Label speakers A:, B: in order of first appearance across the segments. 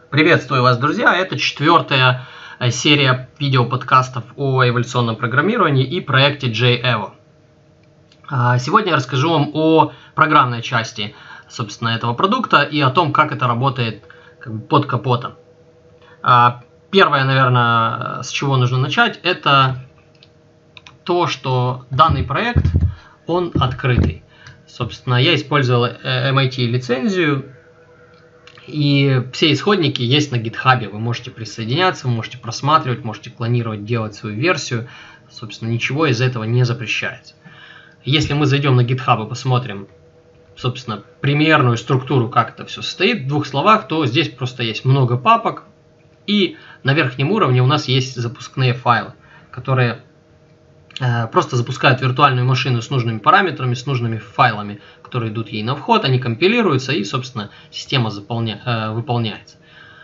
A: Приветствую вас, друзья! Это четвертая серия видеоподкастов о эволюционном программировании и проекте JEvo. Сегодня я расскажу вам о программной части, собственно, этого продукта и о том, как это работает под капотом. Первое, наверное, с чего нужно начать, это то, что данный проект, он открытый. Собственно, я использовал MIT лицензию, и все исходники есть на GitHub. Вы можете присоединяться, вы можете просматривать, можете клонировать, делать свою версию. Собственно, ничего из этого не запрещается. Если мы зайдем на GitHub и посмотрим, собственно, примерную структуру, как это все состоит, в двух словах, то здесь просто есть много папок. И на верхнем уровне у нас есть запускные файлы, которые просто запускают виртуальную машину с нужными параметрами, с нужными файлами, которые идут ей на вход, они компилируются и, собственно, система выполняется.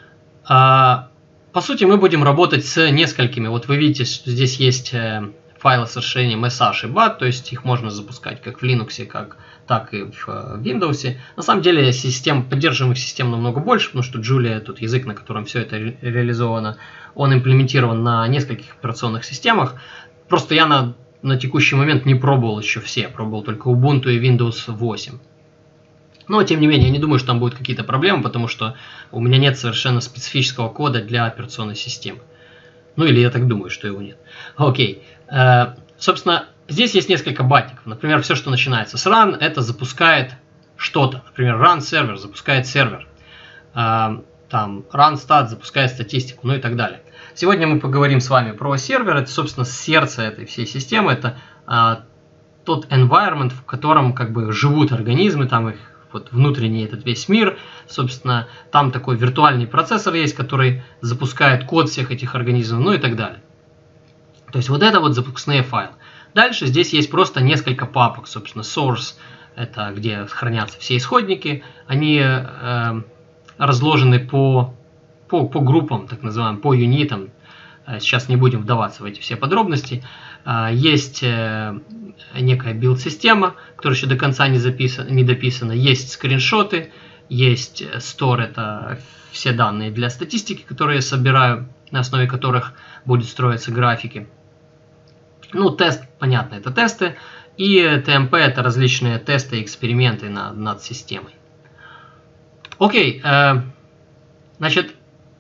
A: По сути, мы будем работать с несколькими. Вот вы видите, что здесь есть файлы с расширением SH и BAT, то есть их можно запускать как в Linux, так и в Windows. На самом деле поддерживаемых систем намного больше, потому что Julia, тот язык, на котором все это реализовано, он имплементирован на нескольких операционных системах. Просто я на текущий момент не пробовал еще все, пробовал только Ubuntu и Windows 8. Но, тем не менее, я не думаю, что там будут какие-то проблемы, потому что у меня нет совершенно специфического кода для операционной системы. Ну, или я так думаю, что его нет. Окей. Собственно, здесь есть несколько батиков. Например, все, что начинается с run, это запускает что-то. Например, run сервер запускает сервер. Там run stat запускает статистику, ну и так далее. Сегодня мы поговорим с вами про сервер. Это, собственно, сердце этой всей системы. Это тот environment, в котором как бы живут организмы, там их вот внутренний этот весь мир. Собственно, там такой виртуальный процессор есть, который запускает код всех этих организмов, ну и так далее. То есть вот это вот запускные файлы. Дальше здесь есть просто несколько папок. Собственно, source — это где хранятся все исходники. Они разложены по группам, так называемым, по юнитам. Сейчас не будем вдаваться в эти все подробности. Есть некая билд-система, которая еще до конца не дописана. Есть скриншоты, есть store, это все данные для статистики, которые я собираю, на основе которых будут строиться графики. Ну, тест, понятно, это тесты. И TMP — это различные тесты и эксперименты над системой. Окей, значит,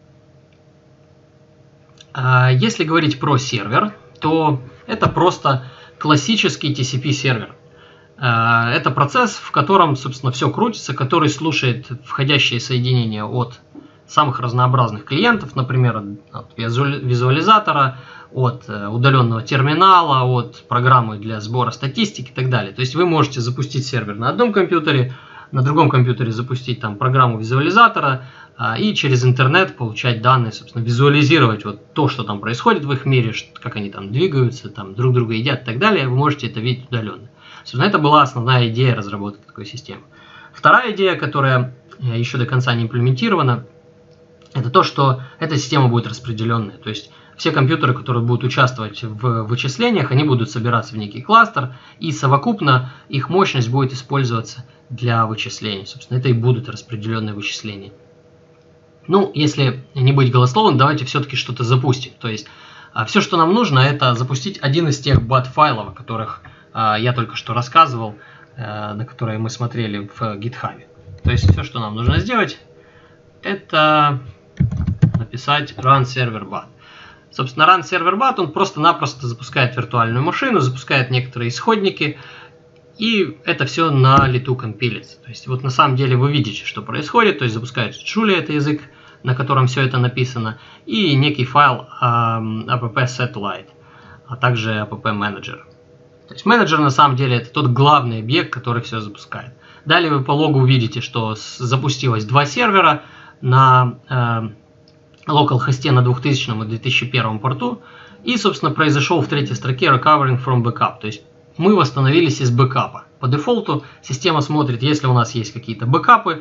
A: если говорить про сервер, то это просто классический TCP сервер. Это процесс, в котором, собственно, все крутится, который слушает входящие соединения от самых разнообразных клиентов, например, от визуализатора, от удаленного терминала, от программы для сбора статистики и так далее. То есть вы можете запустить сервер на одном компьютере, на другом компьютере запустить там программу визуализатора и через интернет получать данные, собственно, визуализировать вот то, что там происходит в их мире, как они там двигаются, там друг друга едят и так далее. Вы можете это видеть удаленно. Собственно, это была основная идея разработки такой системы. Вторая идея, которая еще до конца не имплементирована, это то, что эта система будет распределенная. То есть все компьютеры, которые будут участвовать в вычислениях, они будут собираться в некий кластер, и совокупно их мощность будет использоваться для вычислений. Собственно, это и будут распределенные вычисления. Ну, если не быть голословным, давайте все-таки что-то запустим. То есть все, что нам нужно, это запустить один из тех BAT-файлов, о которых я только что рассказывал, на которые мы смотрели в GitHub. То есть все, что нам нужно сделать, это написать run server BAT. Собственно, run server BAT, он просто-напросто запускает виртуальную машину, запускает некоторые исходники, и это все на лету компилится. То есть вот на самом деле вы видите, что происходит. То есть запускается Julia, это язык, на котором все это написано, и некий файл app-satellite, а также app-manager. То есть менеджер на самом деле это тот главный объект, который все запускает. Далее вы по логу увидите, что запустилось два сервера на localhost на 2000 и 2001 порту. И, собственно, произошел в третьей строке recovering from backup. То есть мы восстановились из бэкапа. По дефолту система смотрит, если у нас есть какие-то бэкапы,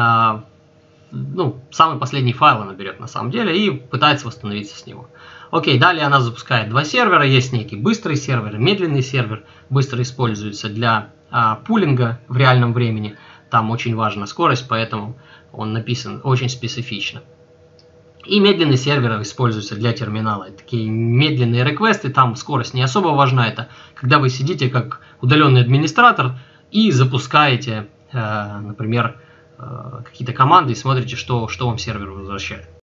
A: самый последний файл она берет на самом деле и пытается восстановиться с него. Окей, далее она запускает два сервера. Есть некий быстрый сервер и медленный сервер. Быстрый используется для пулинга в реальном времени. Там очень важна скорость, поэтому он написан очень специфично. И медленные серверы используются для терминала. Такие медленные реквесты, там скорость не особо важна. Это когда вы сидите как удаленный администратор и запускаете, например, какие-то команды и смотрите, что вам сервер возвращает.